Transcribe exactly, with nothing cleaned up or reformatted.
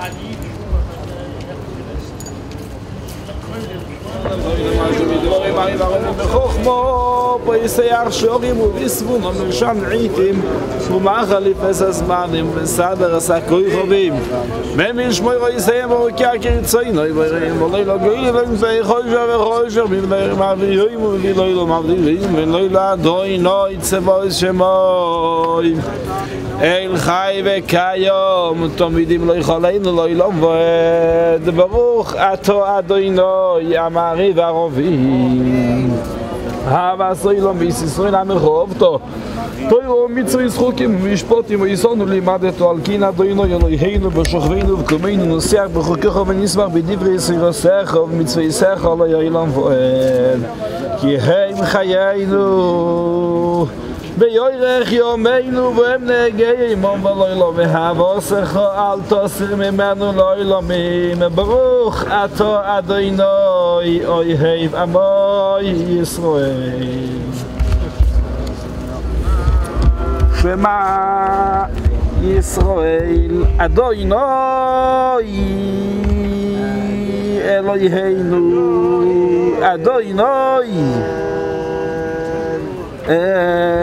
בחוכמו פייסח שורים וביסבון ומרשם עיתים ומאכלי פס הזמנים וסדר עשה כוי חובים ומין שמוי רייסיים ורוקיה כרצוינוי ורים ולא לגויים זה חושר וחושר מבנר מעבירים ולא לא מבדירים ולא לדוי נוי צבוי שמוי אל חי וקיום תמידים לא יכולנו לא ילום ועד ברוך אתו אדוני אמרי וערובים אהבה סוילום בישראל המחובתו תוירו מצרי שחוקים ומשפוטים ויסונו לימדתו על קין אדוני אלוהינו בשוכבנו וקומנו נוסח בחוקך ונשמח בדברי סירוסך ומצוויסך לא יעלם ועד כי הם חיינו ביורך יומנו והם נהגי ימום ולוילו והבוסך אל תוסר ממנו לוילומים ברוך אתו אדוני אוהב עמו ישראל שמע ישראל אדוני אלוהינו אדוני